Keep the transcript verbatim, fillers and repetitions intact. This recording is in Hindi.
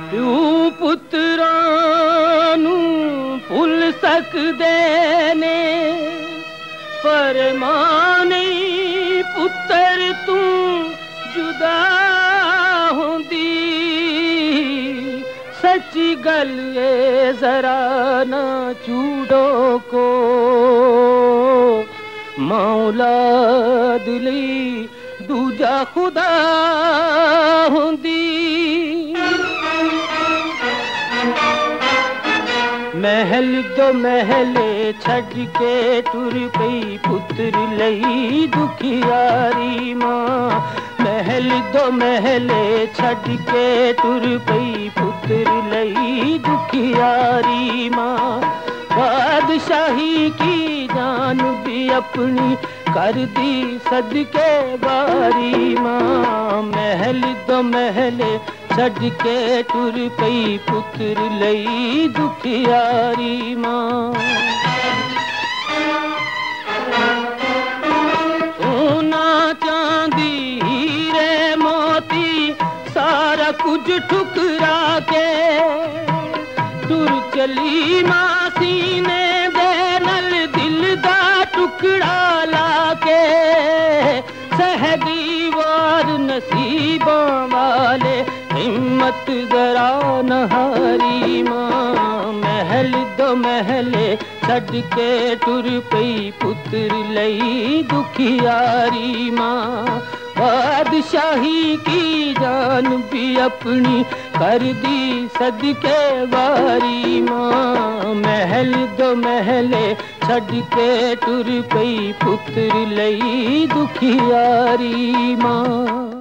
प्यू पुत्रां नूं भुल सकदे ने, पर मां नहीं पुत्र तू जुदा होंदी। सच्ची गल ये जरा ना चूड़ो को, मां औलाद लई दूजा खुदा होंदी। महल दो महले छड़ के टुर पई पुत्र लई दुखियारी मां। महल दो महले छड़ के टुर पई पुत्र लई दुखियारी मां। बादशाही की जान भी अपनी कर दी सदके बारी मां। महल दो महले छड़ के टुर पई पुत्र लई दुखियारी मां। सोना चांदी हीरे मोती सारा कुछ ठुकरा के टुर चली मां सीने दे नल दिल दा टुकड़ा लाके। सहगी वार नसीबां वाले हिम्मत जरा नहारी मां। महल दो महले छड़ के टुर पई पुत्र लई दुखियारी मां। बादशाही की जान भी अपनी कर दी सदके बारी मां। महल दो महले छड़ के टुर पई पुत्र लई दुखियारी मां।